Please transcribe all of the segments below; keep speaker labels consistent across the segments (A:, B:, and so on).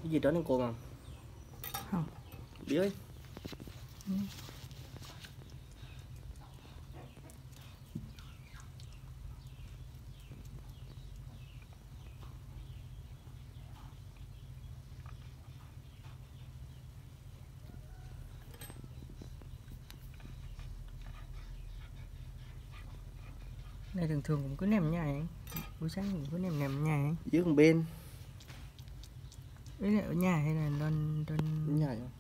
A: Cái gì đó lên cổ không?
B: Không.
A: Biết ơi.
B: Này thường thường cũng cứ nằm nhảy, buổi sáng cũng cứ nằm nhảy.
A: Dưới con bên.
B: Ý là ở nhà hay là lên
A: Nhảy không?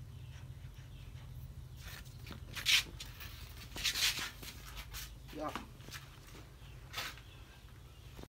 A: Dạ.